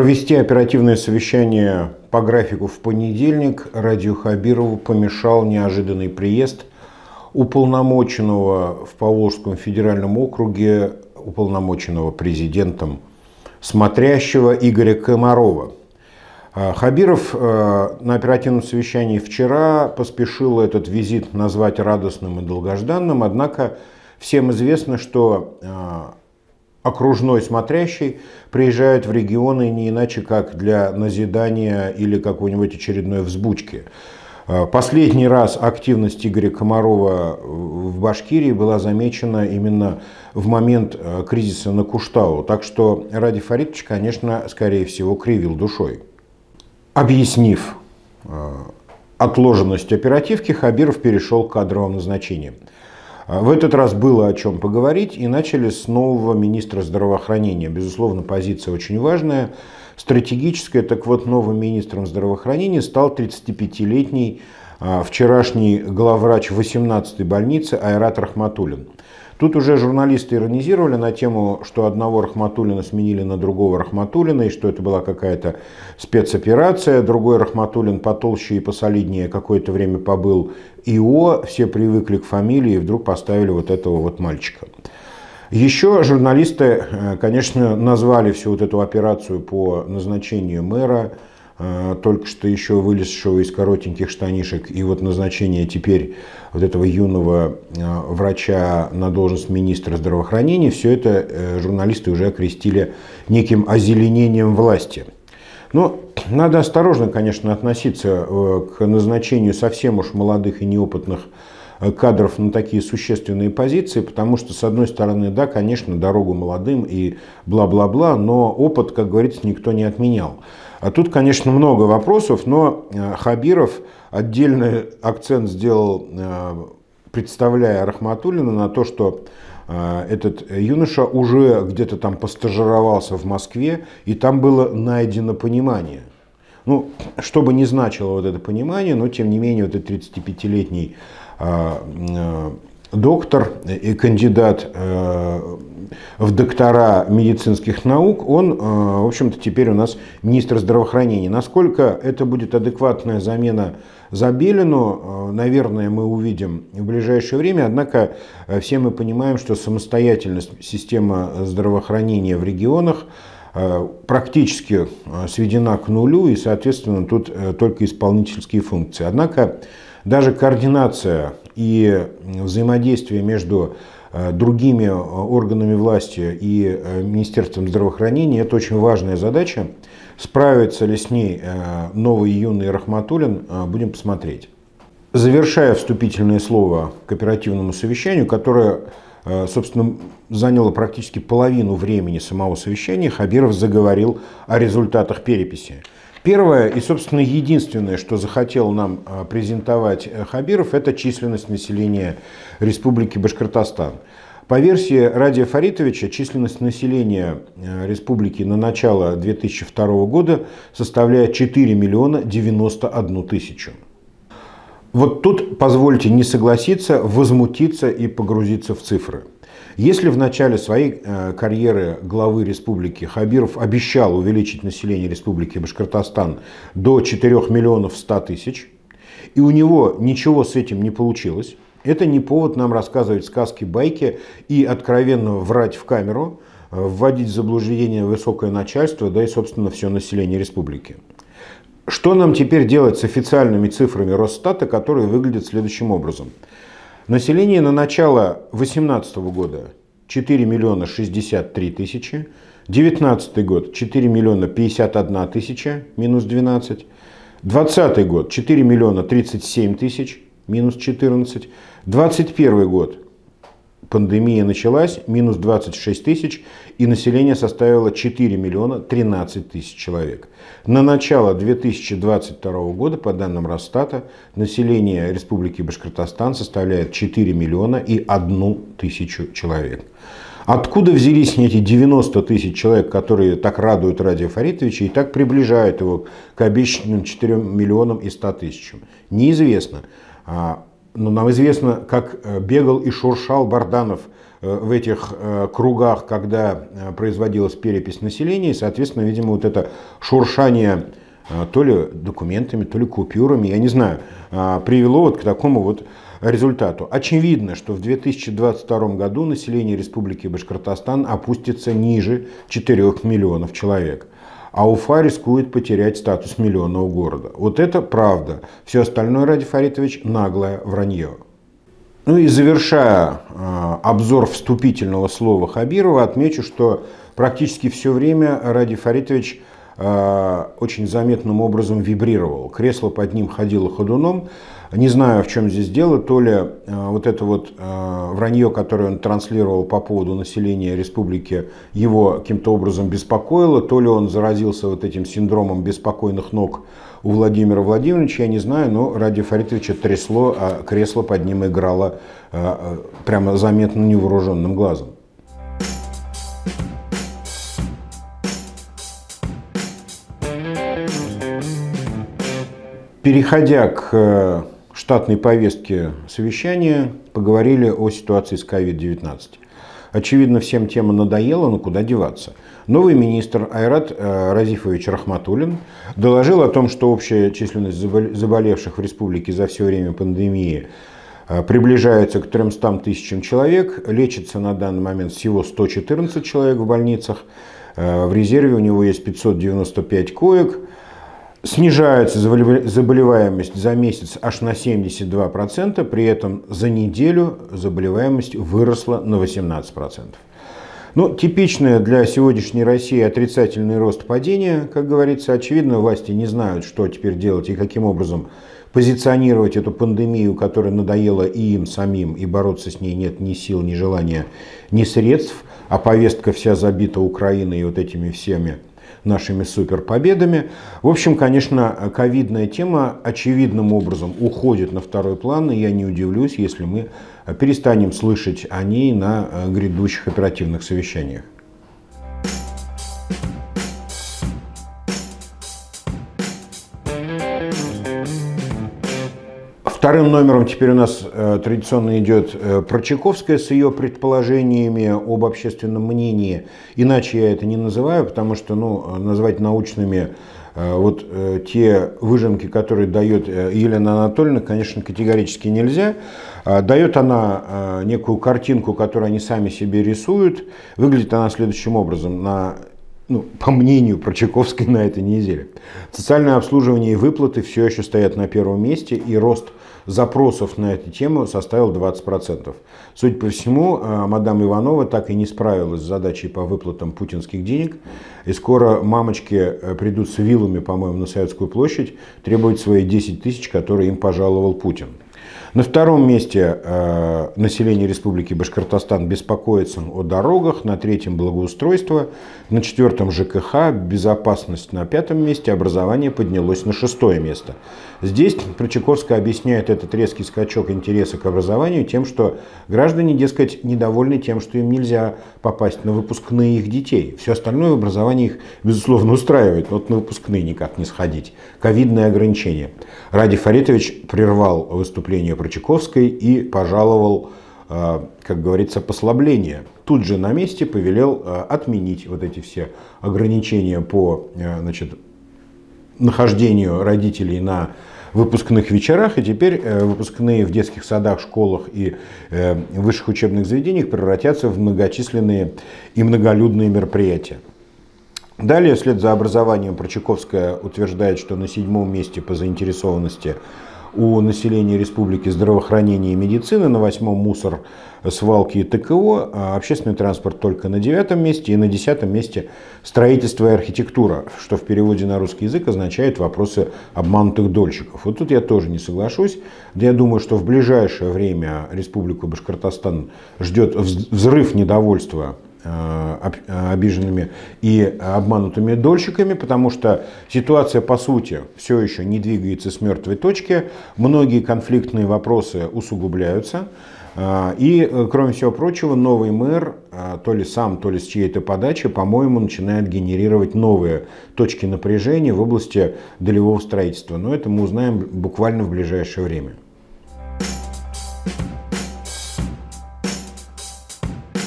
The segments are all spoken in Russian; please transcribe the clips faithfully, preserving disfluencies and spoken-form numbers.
Провести оперативное совещание по графику в понедельник Радию Хабирову помешал неожиданный приезд уполномоченного в Поволжском федеральном округе, уполномоченного президентом смотрящего Игоря Комарова. Хабиров на оперативном совещании вчера поспешил этот визит назвать радостным и долгожданным, однако всем известно, что окружной смотрящий приезжает в регионы не иначе, как для назидания или какой-нибудь очередной взбучки. Последний раз активность Игоря Комарова в Башкирии была замечена именно в момент кризиса на Куштау. Так что Радий Фаритович, конечно, скорее всего, кривил душой. Объяснив отложенность оперативки, Хабиров перешел к кадровым назначениям. В этот раз было о чем поговорить, и начали с нового министра здравоохранения. Безусловно, позиция очень важная, стратегическая. Так вот, новым министром здравоохранения стал тридцатипятилетний вчерашний главврач восемнадцатой больницы Айрат Рахматуллин. Тут уже журналисты иронизировали на тему, что одного Рахматуллина сменили на другого Рахматуллина, и что это была какая-то спецоперация. Другой Рахматуллин потолще и посолиднее какое-то время побыл ИО, все привыкли к фамилии и вдруг поставили вот этого вот мальчика. Еще журналисты, конечно, назвали всю вот эту операцию по назначению мэра, только что еще вылезшего из коротеньких штанишек, и вот назначение теперь вот этого юного врача на должность министра здравоохранения, все это журналисты уже окрестили неким озеленением власти. Но надо осторожно, конечно, относиться к назначению совсем уж молодых и неопытных кадров на такие существенные позиции, потому что, с одной стороны, да, конечно, дорогу молодым и бла-бла-бла, но опыт, как говорится, никто не отменял. А тут, конечно, много вопросов, но Хабиров отдельный акцент сделал, представляя Рахматуллина, на то, что этот юноша уже где-то там постажировался в Москве, и там было найдено понимание. Ну, что бы ни значило вот это понимание, но тем не менее вот этот тридцатипятилетний доктор и кандидат в доктора медицинских наук, он, в общем-то, теперь у нас министр здравоохранения. Насколько это будет адекватная замена Забелину, наверное, мы увидим в ближайшее время. Однако все мы понимаем, что самостоятельность системы здравоохранения в регионах практически сведена к нулю, и, соответственно, тут только исполнительские функции. Однако даже координация и взаимодействие между другими органами власти и Министерством здравоохранения — это очень важная задача. Справится ли с ней новый юный Рахматуллин, будем посмотреть. Завершая вступительное слово к оперативному совещанию, которое, собственно, заняло практически половину времени самого совещания, Хабиров заговорил о результатах переписи. Первое и, собственно, единственное, что захотел нам презентовать Хабиров, это численность населения Республики Башкортостан. По версии Радия Фаритовича, численность населения республики на начало две тысячи второго года составляет четыре миллиона девяносто одну тысячу. Вот тут позвольте не согласиться, возмутиться и погрузиться в цифры. Если в начале своей карьеры главы республики Хабиров обещал увеличить население Республики Башкортостан до четырёх миллионов ста тысяч, и у него ничего с этим не получилось, это не повод нам рассказывать сказки, байки и откровенно врать в камеру, вводить в заблуждение высокое начальство, да и, собственно, все население республики. Что нам теперь делать с официальными цифрами Росстата, которые выглядят следующим образом? Население на начало две тысячи восемнадцатого года четыре миллиона шестьдесят три тысячи, две тысячи девятнадцатый год четыре миллиона пятьдесят одна тысяча, минус двенадцать, две тысячи двадцатый год четыре миллиона тридцать семь тысяч, минус четырнадцать, две тысячи двадцать первый год пандемия началась, минус двадцать шесть тысяч, и население составило четыре миллиона тринадцать тысяч человек. На начало две тысячи двадцать второго года, по данным Росстата, население Республики Башкортостан составляет четыре миллиона и одну тысячу человек. Откуда взялись эти девяносто тысяч человек, которые так радуют Радия Фаритовича и так приближают его к обещанным четырем миллионам и ста тысячам? Неизвестно. Но нам известно, как бегал и шуршал Барданов в этих кругах, когда производилась перепись населения, и, соответственно, видимо, вот это шуршание то ли документами, то ли купюрами, я не знаю, привело вот к такому вот результату. Очевидно, что в две тысячи двадцать втором году население Республики Башкортостан опустится ниже четырёх миллионов человек, а Уфа рискует потерять статус миллионного города. Вот это правда. Все остальное, Ради Фаритович, наглое вранье. Ну и завершая э, обзор вступительного слова Хабирова, отмечу, что практически все время Ради Фаритович э, очень заметным образом вибрировал. Кресло под ним ходило ходуном. Не знаю, в чем здесь дело, то ли э, вот это вот э, вранье, которое он транслировал по поводу населения республики, его каким-то образом беспокоило, то ли он заразился вот этим синдромом беспокойных ног у Владимира Владимировича, я не знаю, но Радия Фаритовича трясло, а кресло под ним играло э, э, прямо заметно невооруженным глазом. Переходя к штатной повестке совещания, поговорили о ситуации с ковид девятнадцать. Очевидно, всем тема надоела, но куда деваться. Новый министр Айрат Разифович Рахматуллин доложил о том, что общая численность заболевших в республике за все время пандемии приближается к трёмстам тысячам человек. Лечится на данный момент всего сто четырнадцать человек в больницах. В резерве у него есть пятьсот девяносто пять коек. Снижается заболеваемость за месяц аж на семьдесят два процента, при этом за неделю заболеваемость выросла на восемнадцать процентов. Ну, типичное для сегодняшней России отрицательный рост падения, как говорится. Очевидно, власти не знают, что теперь делать и каким образом позиционировать эту пандемию, которая надоела и им самим, и бороться с ней нет ни сил, ни желания, ни средств, а повестка вся забита Украиной и вот этими всеми нашими суперпобедами. В общем, конечно, ковидная тема очевидным образом уходит на второй план, и я не удивлюсь, если мы перестанем слышать о ней на грядущих оперативных совещаниях. Вторым номером теперь у нас э, традиционно идет э, Прочаковская с ее предположениями об общественном мнении. Иначе я это не называю, потому что ну, назвать научными э, вот э, те выжимки, которые дает э, Елена Анатольевна, конечно, категорически нельзя. Э, дает она э, некую картинку, которую они сами себе рисуют. Выглядит она следующим образом. На Ну, по мнению Прочаковской на этой неделе. Социальное обслуживание и выплаты все еще стоят на первом месте, и рост запросов на эту тему составил двадцать процентов. Судя по всему, мадам Иванова так и не справилась с задачей по выплатам путинских денег, и скоро мамочки придут с вилами, по-моему, на Советскую площадь, требовать свои десять тысяч, которые им пожаловал Путин. На втором месте э, население Республики Башкортостан беспокоится о дорогах, на третьем благоустройство, на четвертом ЖКХ, безопасность на пятом месте, образование поднялось на шестое место. Здесь Прочаковская объясняет этот резкий скачок интереса к образованию тем, что граждане, дескать, недовольны тем, что им нельзя попасть на выпускные их детей. Все остальное в образовании их, безусловно, устраивает, но вот на выпускные никак не сходить. Ковидные ограничения. Ради Фаритович прервал выступление Прочаковской и пожаловал, как говорится, послабление. Тут же на месте повелел отменить вот эти все ограничения по, значит, нахождению родителей на выпускных вечерах, и теперь выпускные в детских садах, школах и высших учебных заведениях превратятся в многочисленные и многолюдные мероприятия. Далее, вслед за образованием, Прочаковская утверждает, что на седьмом месте по заинтересованности у населения республики здравоохранения и медицины, на восьмом мусор, свалки и ТКО, а общественный транспорт только на девятом месте, и на десятом месте строительство и архитектура, что в переводе на русский язык означает вопросы обманутых дольщиков. Вот тут я тоже не соглашусь. Да я думаю, что в ближайшее время Республику Башкортостан ждет взрыв недовольства обиженными и обманутыми дольщиками, потому что ситуация, по сути, все еще не двигается с мертвой точки. Многие конфликтные вопросы усугубляются. И, кроме всего прочего, новый мэр, то ли сам, то ли с чьей-то подачи, по-моему, начинает генерировать новые точки напряжения в области долевого строительства. Но это мы узнаем буквально в ближайшее время.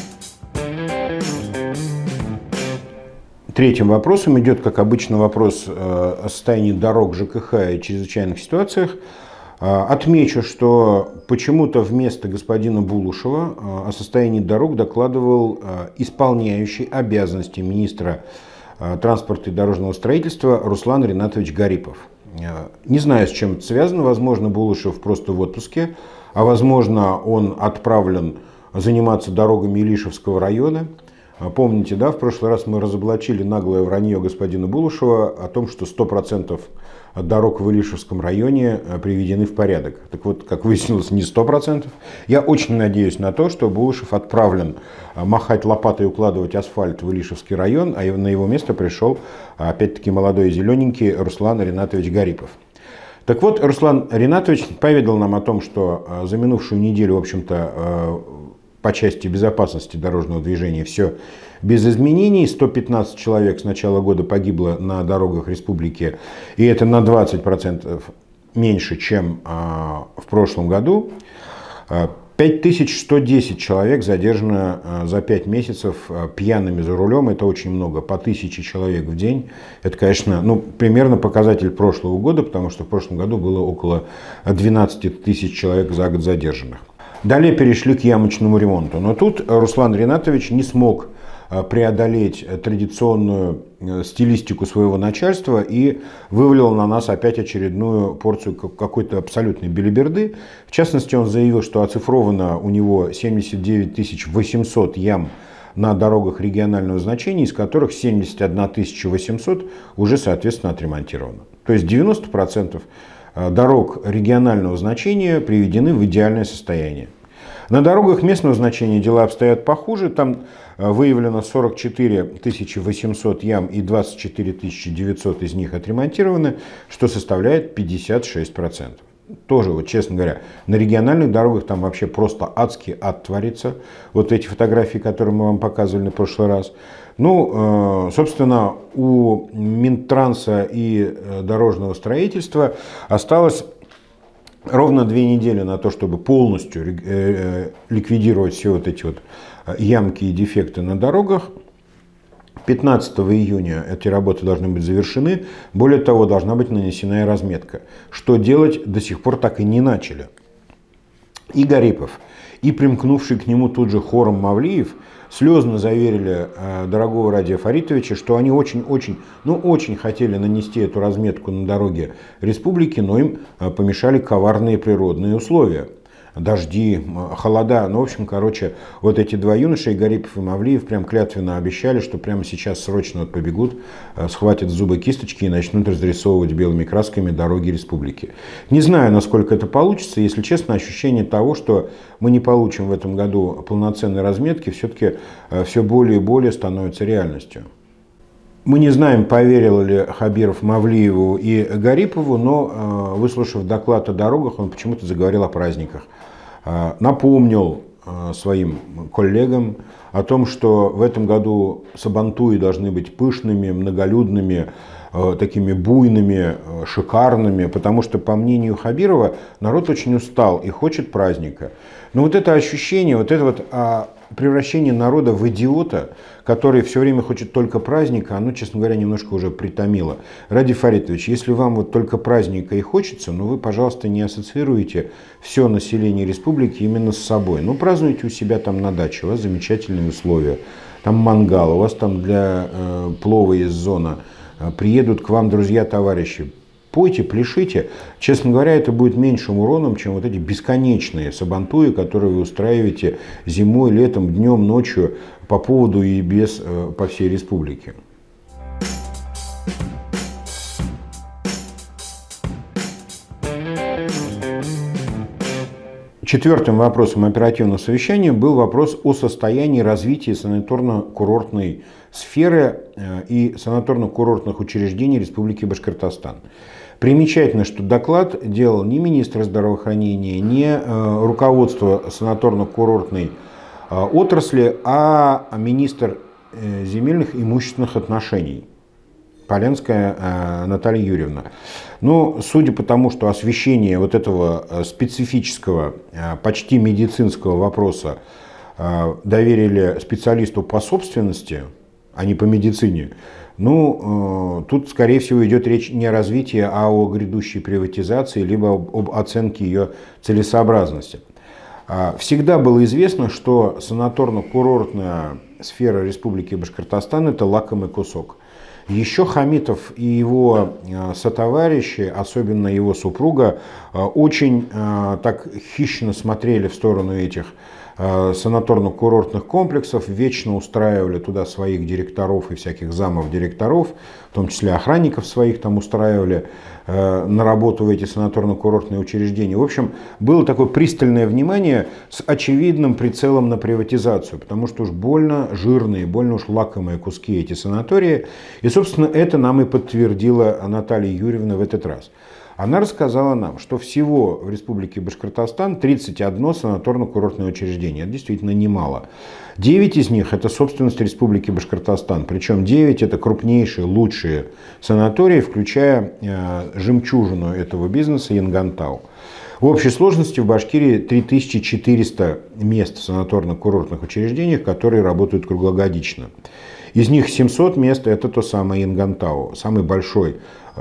Третьим вопросом идет, как обычно, вопрос о состоянии дорог, ЖКХ и чрезвычайных ситуациях. Отмечу, что почему-то вместо господина Булушева о состоянии дорог докладывал исполняющий обязанности министра транспорта и дорожного строительства Руслан Ринатович Гарипов. Не знаю, с чем это связано. Возможно, Булушев просто в отпуске, а возможно, он отправлен заниматься дорогами Илишевского района. Помните, да, в прошлый раз мы разоблачили наглое вранье господина Булушева о том, что сто процентов дорог в Илишевском районе приведены в порядок. Так вот, как выяснилось, не сто процентов. Я очень надеюсь на то, что Булушев отправлен махать лопатой и укладывать асфальт в Илишевский район, а на его место пришел, опять-таки, молодой и зелененький Руслан Ринатович Гарипов. Так вот, Руслан Ринатович поведал нам о том, что за минувшую неделю, в общем-то, по части безопасности дорожного движения все без изменений. сто пятнадцать человек с начала года погибло на дорогах республики, и это на двадцать процентов меньше, чем в прошлом году. пять тысяч сто десять человек задержано за пять месяцев пьяными за рулем. Это очень много, по тысяче человек в день. Это, конечно, ну, примерно показатель прошлого года, потому что в прошлом году было около двенадцати тысяч человек за год задержанных. Далее перешли к ямочному ремонту. Но тут Руслан Ринатович не смог преодолеть традиционную стилистику своего начальства и вывалил на нас опять очередную порцию какой-то абсолютной белиберды. В частности, он заявил, что оцифровано у него семьдесят девять тысяч восемьсот ям на дорогах регионального значения, из которых семьдесят одна тысяча восемьсот уже, соответственно, отремонтировано. То есть девяносто процентов дорог регионального значения приведены в идеальное состояние. На дорогах местного значения дела обстоят похуже. Там выявлено сорок четыре тысячи восемьсот ям и двадцать четыре тысячи девятьсот из них отремонтированы, что составляет пятьдесят шесть процентов. Тоже, вот, честно говоря, на региональных дорогах там вообще просто адский ад творится. Вот эти фотографии, которые мы вам показывали в прошлый раз. Ну, собственно, у Минтранса и дорожного строительства осталось ровно две недели на то, чтобы полностью ликвидировать все вот эти вот ямки и дефекты на дорогах. пятнадцатого июня эти работы должны быть завершены. Более того, должна быть нанесена и разметка. Что делать, до сих пор так и не начали. И Гарипов, и примкнувший к нему тут же хором Мавлиев слезно заверили э, дорогого Радия Фаритовича, что они очень-очень, ну очень хотели нанести эту разметку на дороге республики, но им э, помешали коварные природные условия. Дожди, холода. Ну, в общем, короче, вот эти два юноши, и Гарипов, и Мавлиев, прям клятвенно обещали, что прямо сейчас срочно вот побегут, схватят в зубы кисточки и начнут разрисовывать белыми красками дороги республики. Не знаю, насколько это получится. Если честно, ощущение того, что мы не получим в этом году полноценной разметки, все-таки все более и более становится реальностью. Мы не знаем, поверил ли Хабиров Мавлиеву и Гарипову, но, выслушав доклад о дорогах, он почему-то заговорил о праздниках. Напомнил своим коллегам о том, что в этом году сабантуи должны быть пышными, многолюдными, такими буйными, шикарными, потому что, по мнению Хабирова, народ очень устал и хочет праздника. Но вот это ощущение, вот это вот превращение народа в идиота, который все время хочет только праздника, оно, честно говоря, немножко уже притомило. Радий Фаритович, если вам вот только праздника и хочется, ну вы, пожалуйста, не ассоциируйте все население республики именно с собой. Ну, празднуйте у себя там на даче, у вас замечательные условия, там мангал, у вас там для э, плова есть зона, приедут к вам друзья, товарищи. Пойте, пляшите. Честно говоря, это будет меньшим уроном, чем вот эти бесконечные сабантуи, которые вы устраиваете зимой, летом, днем, ночью по поводу и без по всей республике. Четвертым вопросом оперативного совещания был вопрос о состоянии развития санаторно-курортной сферы и санаторно-курортных учреждений Республики Башкортостан. Примечательно, что доклад делал не министр здравоохранения, не руководство санаторно-курортной отрасли, а министр земельных и имущественных отношений. Полянская Наталья Юрьевна. Но судя по тому, что освещение вот этого специфического, почти медицинского вопроса доверили специалисту по собственности, а не по медицине, Ну, тут, скорее всего, идет речь не о развитии, а о грядущей приватизации, либо об, об оценке ее целесообразности. Всегда было известно, что санаторно-курортная сфера Республики Башкортостан – это лакомый кусок. Еще Хамитов и его сотоварищи, особенно его супруга, очень так хищно смотрели в сторону этих санаторно-куортных комплексов, вечно устраивали туда своих директоров и всяких замов директоров, в том числе охранников своих там устраивали на работу в эти санаторно-курортные учреждения. В общем, было такое пристальное внимание с очевидным прицелом на приватизацию, потому что уж больно жирные, больно уж лакомые куски эти санатории. И, собственно, это нам и подтвердила Наталья Юрьевна в этот раз. Она рассказала нам, что всего в Республике Башкортостан тридцать одно санаторно-курортное учреждение. Это действительно немало. девять из них это собственность Республики Башкортостан. Причем девять это крупнейшие, лучшие санатории, включая э, жемчужину этого бизнеса Янгантау. В общей сложности в Башкирии три тысячи четыреста мест в санаторно-курортных учреждениях, которые работают круглогодично. Из них семьсот мест это то самое Янгантау, самый большой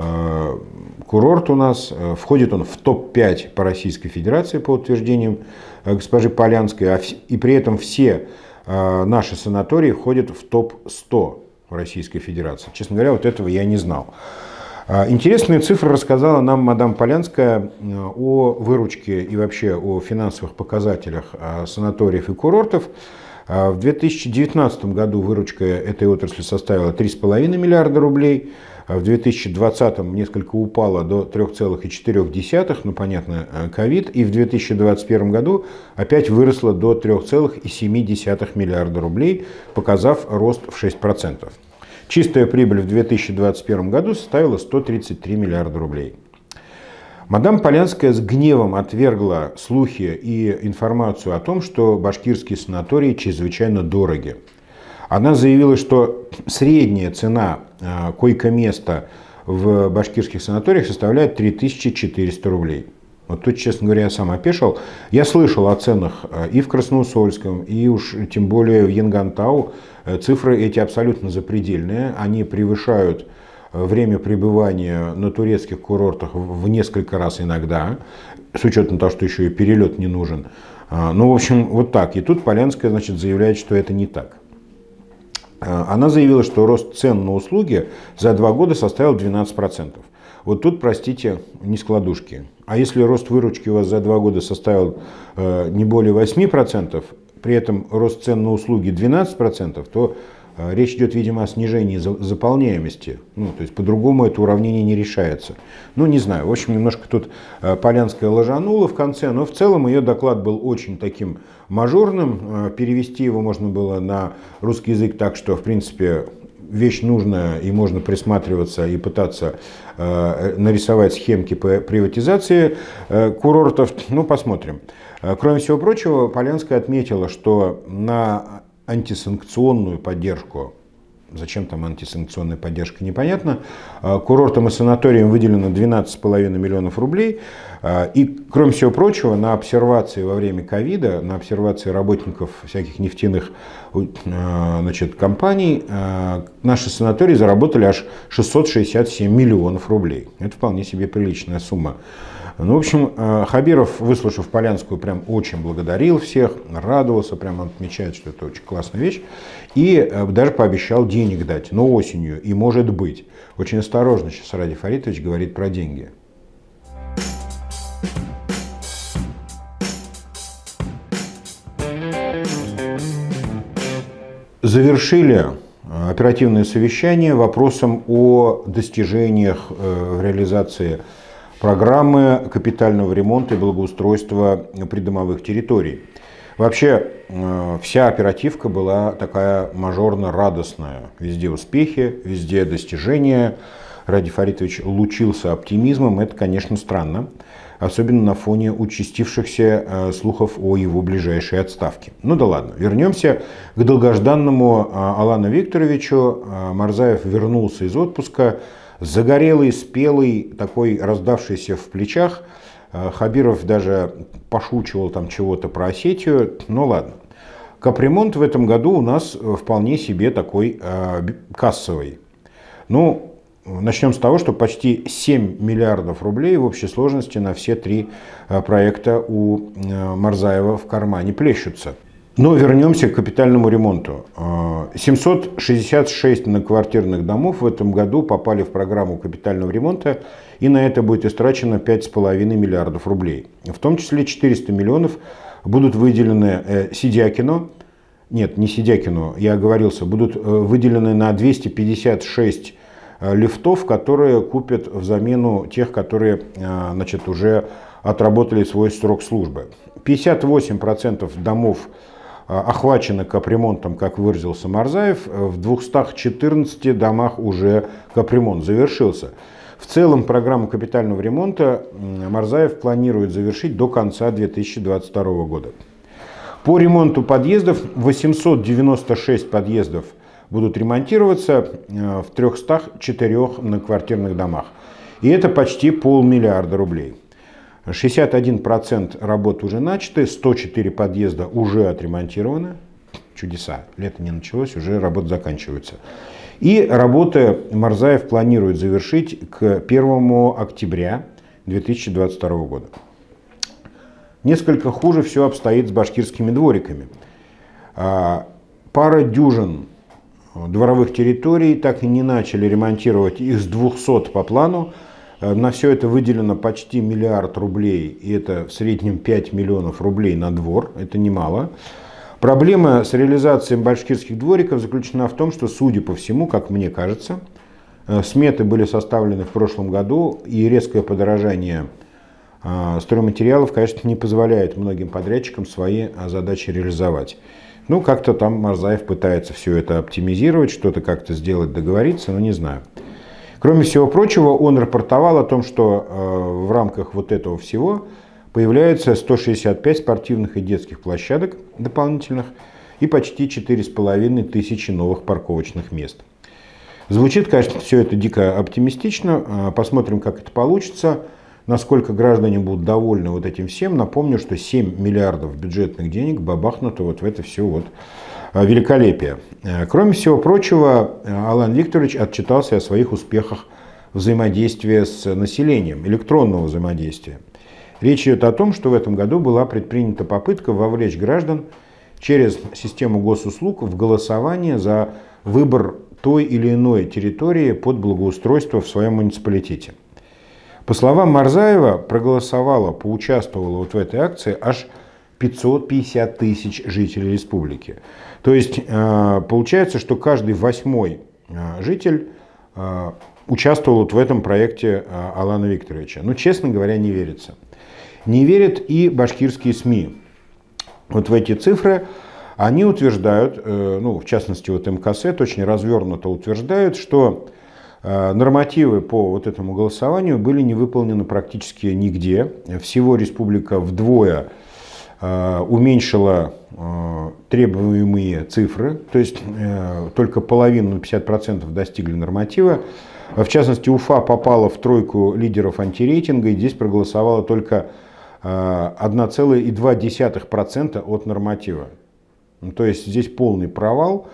э, курорт у нас. Входит он в топ пять по Российской Федерации по утверждениям госпожи Полянской, и при этом все э, наши санатории входят в топ сто Российской Федерации. Честно говоря, вот этого я не знал. Интересные цифры рассказала нам мадам Полянская о выручке и вообще о финансовых показателях санаториев и курортов. В две тысячи девятнадцатом году выручка этой отрасли составила три с половиной миллиарда рублей, в две тысячи двадцатом несколько упала до трёх целых четырёх десятых, ну понятно, ковид, и в две тысячи двадцать первом году опять выросла до трёх целых семи десятых миллиарда рублей, показав рост в шесть процентов. Чистая прибыль в две тысячи двадцать первом году составила сто тридцать три миллиарда рублей. Мадам Полянская с гневом отвергла слухи и информацию о том, что башкирские санатории чрезвычайно дороги. Она заявила, что средняя цена койко-места в башкирских санаториях составляет три тысячи четыреста рублей. Вот тут, честно говоря, я сам опешил. Я слышал о ценах и в Красноусольском, и уж тем более в Янгантау. Цифры эти абсолютно запредельные. Они превышают время пребывания на турецких курортах в несколько раз иногда, с учетом того, что еще и перелет не нужен. Ну, в общем, вот так. И тут Полянская, значит, заявляет, что это не так. Она заявила, что рост цен на услуги за два года составил двенадцать процентов. Вот тут, простите, не складушки. А если рост выручки у вас за два года составил э, не более восьми процентов, при этом рост цен на услуги двенадцать процентов, то э, речь идет, видимо, о снижении за, заполняемости. Ну, то есть по-другому это уравнение не решается. Ну, не знаю. В общем, немножко тут э, Полянская ложанула в конце, но в целом ее доклад был очень таким мажорным. Э, перевести его можно было на русский язык так, что, в принципе, вещь нужная, и можно присматриваться и пытаться э, нарисовать схемки по приватизации э, курортов. Ну, посмотрим. Кроме всего прочего, Полянская отметила, что на антисанкционную поддержку, зачем там антисанкционная поддержка, непонятно, курортам и санаториям выделено двенадцать с половиной миллионов рублей. И, кроме всего прочего, на обсервации во время ковида, на обсервации работников всяких нефтяных, значит, компаний, наши санатории заработали аж шестьсот шестьдесят семь миллионов рублей. Это вполне себе приличная сумма. Ну, в общем, Хабиров, выслушав Полянскую, прям очень благодарил всех, радовался, прям отмечает, что это очень классная вещь. И даже пообещал денег дать, но осенью, и может быть. Очень осторожно сейчас Ради Фаритович говорит про деньги. Завершили оперативное совещание вопросом о достижениях в реализации программы капитального ремонта и благоустройства придомовых территорий. Вообще, вся оперативка была такая мажорно-радостная. Везде успехи, везде достижения. Ради Фаритович лучился оптимизмом. Это, конечно, странно. Особенно на фоне участившихся слухов о его ближайшей отставке. Ну да ладно, вернемся к долгожданному Алану Викторовичу. Марзаев вернулся из отпуска. Загорелый, спелый, такой раздавшийся в плечах. Хабиров даже пошучивал там чего-то про Осетию. Ну ладно. Капремонт в этом году у нас вполне себе такой э, кассовый. Ну, начнем с того, что почти семь миллиардов рублей в общей сложности на все три проекта у Марзаева в кармане плещутся. Но вернемся к капитальному ремонту. семьсот шестьдесят шесть многоквартирных домов в этом году попали в программу капитального ремонта, и на это будет истрачено пять с половиной миллиардов рублей. В том числе четыреста миллионов будут выделены Сидякину, нет, не Сидякину, я оговорился, будут выделены на двести пятьдесят шесть лифтов, которые купят в замену тех, которые, значит, уже отработали свой срок службы. пятьдесят восемь процентов домов охвачено капремонтом, как выразился Марзаев, в двухстах четырнадцати домах уже капремонт завершился. В целом программу капитального ремонта Марзаев планирует завершить до конца две тысячи двадцать второго года. По ремонту подъездов восемьсот девяносто шесть подъездов будут ремонтироваться в трёхстах четырёх многоквартирных домах. И это почти полмиллиарда рублей. шестьдесят один процент работ уже начаты, сто четыре подъезда уже отремонтированы. Чудеса. Лето не началось, уже работы заканчиваются. И работы Марзаев планирует завершить к первому октября две тысячи двадцать второго года. Несколько хуже все обстоит с башкирскими двориками. Пара дюжин дворовых территорий так и не начали ремонтировать, их с двухсот по плану. На все это выделено почти миллиард рублей, и это в среднем пять миллионов рублей на двор, это немало. Проблема с реализацией башкирских двориков заключена в том, что, судя по всему, как мне кажется, сметы были составлены в прошлом году, и резкое подорожание стройматериалов, конечно, не позволяет многим подрядчикам свои задачи реализовать. Ну, как-то там Марзаев пытается все это оптимизировать, что-то как-то сделать, договориться, но не знаю. Кроме всего прочего, он рапортовал о том, что э, в рамках вот этого всего появляется сто шестьдесят пять спортивных и детских площадок дополнительных и почти четыре с половиной тысячи новых парковочных мест. Звучит, конечно, все это дико оптимистично. Посмотрим, как это получится, насколько граждане будут довольны вот этим всем. Напомню, что семь миллиардов бюджетных денег бабахнуто вот в это все вот великолепие. Кроме всего прочего, Алан Викторович отчитался о своих успехах взаимодействия с населением, электронного взаимодействия. Речь идет о том, что в этом году была предпринята попытка вовлечь граждан через систему госуслуг в голосование за выбор той или иной территории под благоустройство в своем муниципалитете. По словам Марзаева, проголосовало, поучаствовало вот в этой акции аж пятьсот пятьдесят тысяч жителей республики. То есть получается, что каждый восьмой житель участвовал вот в этом проекте Алана Викторовича. Но, честно говоря, не верится. Не верят и башкирские СМИ. Вот в эти цифры они утверждают, ну, в частности, вот МКСЭД очень развернуто утверждает, что нормативы по вот этому голосованию были не выполнены практически нигде. Всего республика вдвое уменьшила требуемые цифры, то есть только половину, пятьдесят процентов достигли норматива. В частности, Уфа попала в тройку лидеров антирейтинга, и здесь проголосовало только одна целая две десятых процента от норматива. То есть здесь полный провал.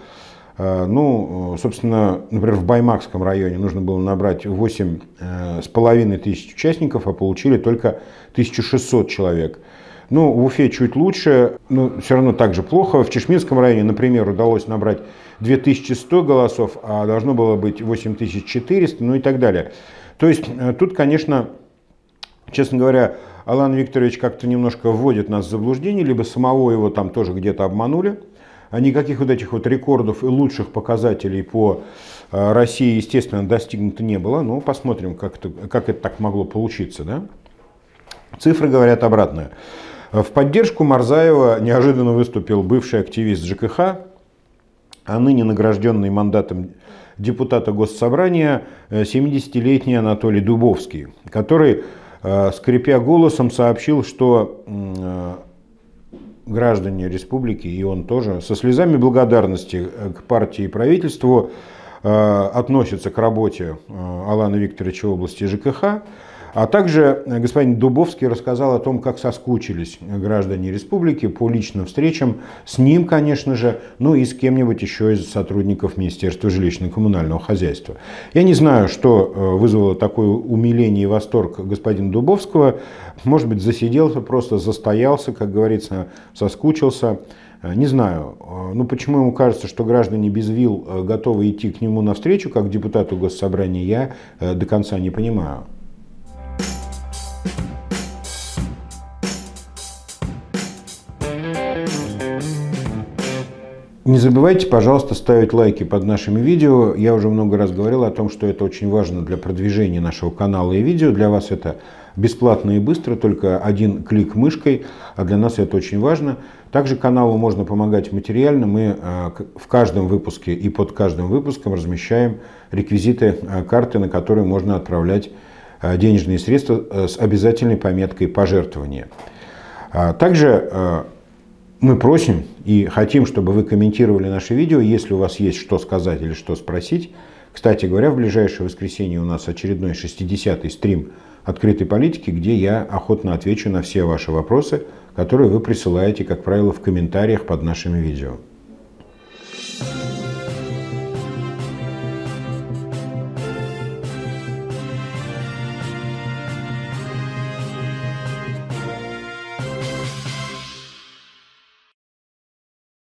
Ну, собственно, например, в Баймакском районе нужно было набрать восемь с половиной тысяч участников, а получили только тысячу шестьсот человек. Ну, в Уфе чуть лучше, но все равно так же плохо. В Чешминском районе, например, удалось набрать две тысячи сто голосов, а должно было быть восемь тысяч четыреста, ну и так далее. То есть тут, конечно, честно говоря, Алан Викторович как-то немножко вводит нас в заблуждение, либо самого его там тоже где-то обманули. А никаких вот этих вот рекордов и лучших показателей по России, естественно, достигнуто не было. Но посмотрим, как это, как это так могло получиться. Да? Цифры говорят обратное. В поддержку Марзаева неожиданно выступил бывший активист ЖКХ, а ныне награжденный мандатом депутата Госсобрания семидесятилетний Анатолий Дубовский, который, скрипя голосом, сообщил, что граждане республики, и он тоже, со слезами благодарности к партии и правительству относятся к работе Алана Викторовича в области ЖКХ. А также господин Дубовский рассказал о том, как соскучились граждане республики по личным встречам с ним, конечно же, ну и с кем-нибудь еще из сотрудников Министерства жилищно-коммунального хозяйства. Я не знаю, что вызвало такое умиление и восторг господина Дубовского. Может быть, засиделся, просто застоялся, как говорится, соскучился. Не знаю, ну почему ему кажется, что граждане без вил готовы идти к нему навстречу, как депутату Госсобрания, я до конца не понимаю. Не забывайте, пожалуйста, ставить лайки под нашими видео. Я уже много раз говорил о том, что это очень важно для продвижения нашего канала и видео. Для вас это бесплатно и быстро, только один клик мышкой, а для нас это очень важно. Также каналу можно помогать материально. Мы в каждом выпуске и под каждым выпуском размещаем реквизиты карты, на которые можно отправлять денежные средства с обязательной пометкой «Пожертвование». Также мы просим и хотим, чтобы вы комментировали наши видео, если у вас есть что сказать или что спросить. Кстати говоря, в ближайшее воскресенье у нас очередной шестидесятый стрим открытой политики, где я охотно отвечу на все ваши вопросы, которые вы присылаете, как правило, в комментариях под нашими видео.